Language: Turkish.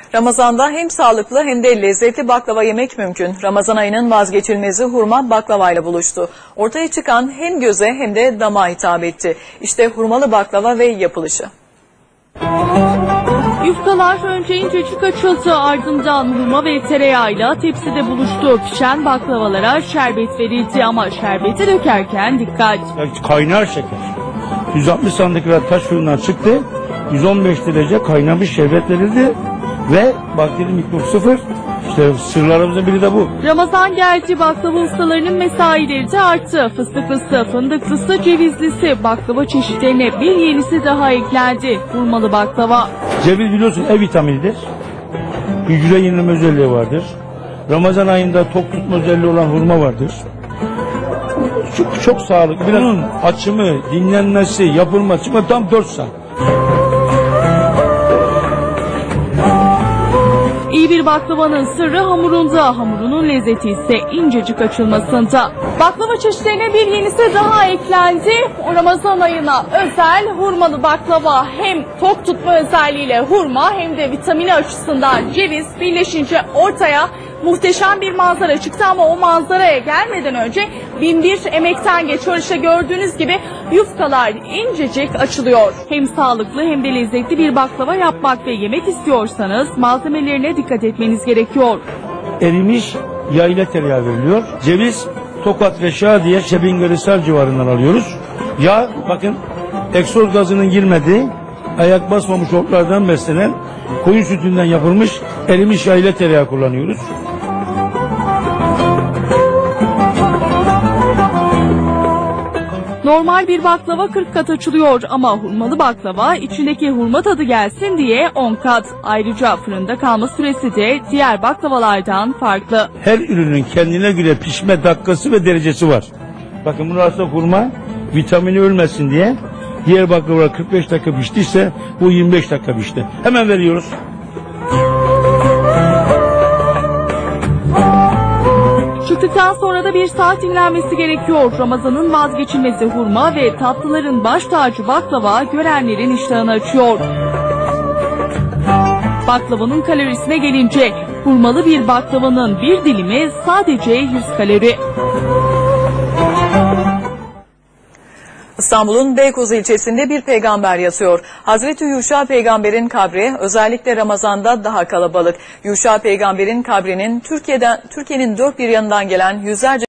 Ramazan'da hem sağlıklı hem de lezzetli baklava yemek mümkün. Ramazan ayının vazgeçilmezi hurma baklavayla buluştu. Ortaya çıkan hem göze hem de damağa hitap etti. İşte hurmalı baklava ve yapılışı. Yufkalar önce incecik açıldı, ardından hurma ve tereyağıyla tepside buluştu. Pişen baklavalara şerbet verildi ama şerbeti dökerken dikkat. Kaynar şeker. 160 santigrat taş fırından çıktı. 115 derece kaynamış şerbet verildi ve bakteri mikrop sıfır. İşte sırlarımızın biri de bu. Ramazan geldi, baklava ustalarının mesaileri de arttı. Fıstıklısı, fındıklısı, cevizlisi baklava çeşitlerine bir yenisi daha eklendi. Hurmalı baklava. Ceviz biliyorsun E vitaminidir. Hücre yenileme özelliği vardır. Ramazan ayında tok tutma özelliği olan hurma vardır. Çok sağlıklı. Bunun açımı, dinlenmesi, yapılması tam 4 saat. İyi bir baklavanın sırrı hamurunda, hamurunun lezzeti ise incecik açılmasında. Baklava çeşitlerine bir yenisi daha eklendi. O Ramazan ayına özel hurmalı baklava, hem tok tutma özelliğiyle hurma hem de vitamini açısından ceviz birleşince ortaya muhteşem bir manzara çıktı ama o manzaraya gelmeden önce bin bir emekten geçiyor. İşte gördüğünüz gibi yufkalar incecik açılıyor. Hem sağlıklı hem de lezzetli bir baklava yapmak ve yemek istiyorsanız malzemelerine dikkat etmeniz gerekiyor. Erimiş yayla tereyağı veriliyor. Ceviz Tokat ve Şadiye Şebingölhisar civarından alıyoruz. Yağ bakın egzoz gazının girmediği, ayak basmamış otlardan beslenen koyun sütünden yapılmış erimiş yayla tereyağı kullanıyoruz. Normal bir baklava 40 kat açılıyor ama hurmalı baklava içindeki hurma tadı gelsin diye 10 kat. Ayrıca fırında kalma süresi de diğer baklavalardan farklı. Her ürünün kendine göre pişme dakikası ve derecesi var. Bakın burası hurma vitamini ölmesin diye. Diğer baklavalar 45 dakika piştiyse bu 25 dakika pişti. Hemen veriyoruz. Çıktıktan sonra da bir saat dinlenmesi gerekiyor. Ramazan'ın vazgeçilmezi hurma ve tatlıların baş tacı baklava görenlerin iştahını açıyor. Baklavanın kalorisine gelince hurmalı bir baklavanın bir dilimi sadece 100 kalori. İstanbul'un Beykoz ilçesinde bir peygamber yatıyor. Hazreti Yuşa peygamberin kabri özellikle Ramazan'da daha kalabalık. Yuşa peygamberin kabrinin Türkiye'nin dört bir yanından gelen yüzlerce